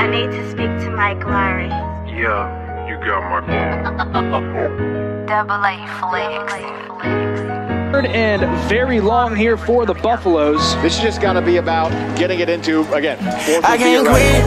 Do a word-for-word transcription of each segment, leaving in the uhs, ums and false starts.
I need to speak to Mike Larry. Yeah, you got my call. Double A Flex. Third and very long here for the Buffaloes. This is just got to be about getting it into, again, I can't quit.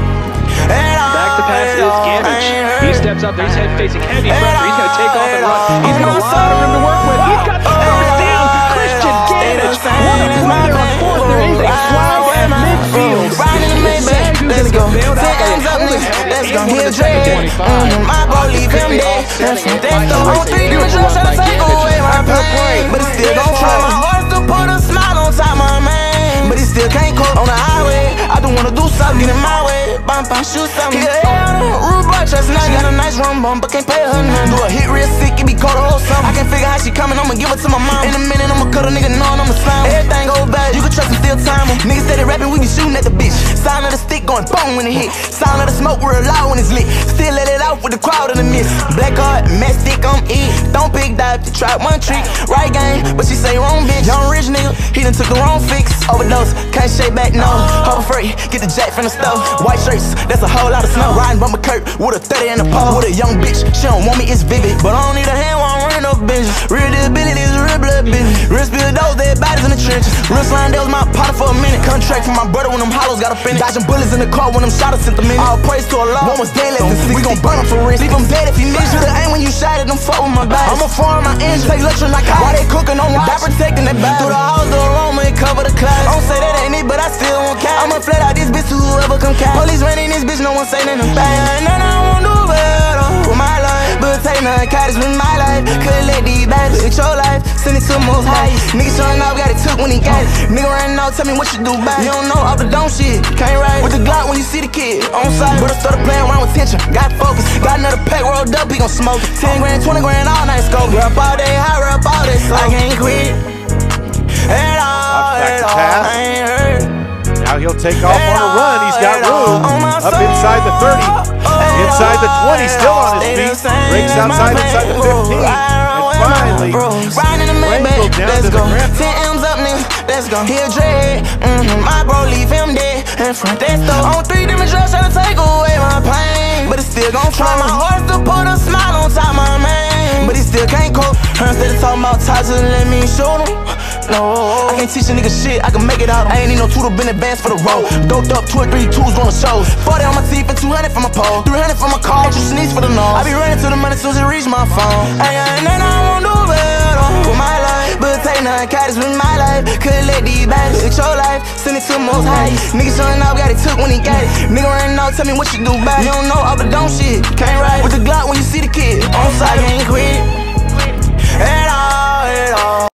Back to pass is Gamage. He steps up there. He's head facing heavy pressure. He's going to take off and run. He's got a lot of room to work with. He's got the first down. Christian Gamage. What a play there on fourth. There is a flag at midfield. Let's go. Ten up, let's go. He'll dread. My ball leave him dead. That's the whole three dimensions trying to take away my pain, but he still gon' try. My heart to put a smile on top of my man, but he still can't cope on the highway. I don't wanna do something, get in my way. Bump, bump, shoot something. Yeah, rude boy, trust not. Got a nice rum bump, but can't pay her none. Do a hit real sick, it be cold or whole something. I can't figure how she coming, I'ma give it to my mom. In a minute, I'ma cut a nigga knowing I'ma slam. Everything go bad, you can trust him, still time him. Niggas steady rapping, we be shooting at the bitch. Sound of the stick going boom when it hit. Sound of the smoke real loud when it's lit. Still let it out with the crowd in the mist. Black card, mess stick, I'm it. Don't pick dive, to try one trick. Right game, but she say wrong bitch. Young rich nigga, he done took the wrong fix. Overdose, can't shake back, no. Hopper free, get the jack from the stove. White shirts, that's a whole lot of snow. Riding bumper Kurt with a thirty in the pole. With a young bitch, she don't want me, it's vivid. But I don't need a hand while I'm running up binges. Real disability is real blood business. Real spill those, dead bodies in the trenches. Real slime, that was my partner for a minute. Contract for my brother when them hollows got a finish. Dodging bullets in the car when them shotters sent them in. All praise to Allah, one was dead less than six. We gon' burn him for risk. Leave him dead if he miss. Should've aimed when you shot at them, fuck with my body. I'ma farm my engine, take lecture like how they cooking on watch. That protecting that body. Through the house, the aroma, and cover the clouds. Don't say that ain't it, but I still won't catch. I'ma flat out this bitch to whoever come catch. Police ran in this bitch, no one say nothing bad. And I won't do better with my life, but take nothing catch with my life. Couldn't let these bad with your life, send it to the most high. Nigga showing up, got it took when he got it. Nigga running out, tell me what you do back. You don't know off the dome shit, can't ride with the Glock when you see the kid on side. But I started playing around with tension, got focus. Got another pack rolled up, he gon' smoke it. Ten grand, twenty grand, all night scope. Rap all day, high rap all day, so I can't quit at all, at all. I ain't hurt. Now he'll take off on a run. He's got room up inside the thirty, inside the twenty, still on his feet. Breaks outside inside the fifteen, and finally wrangled down to the ground. ten M's up, nigga. Let's go. He'll dread. Mm-hmm. My bro leave him dead in front that door. On three different drugs trying to take away my pain, but he still gon' try. My heart to put a smile on top of my man, but he still can't cope. Her instead of talking about ties, just let me show him. No, I can't teach a nigga shit, I can make it out. I ain't need no tutor, been advanced for the road. Doped up, two or three twos on the shows. forty on my teeth and two hundred for my pole. three hundred for my car, you sneeze for the nose. I be running to the money soon as it reach my phone. Ain't nothing I won't do better with my life, but take nothing catch with my life. Couldn't let these bodies with your life, send it to the most high. Nigga showing up, got it took when he got it. Nigga running out, tell me what you do back. You don't know all the dumb shit, can't ride with the Glock when you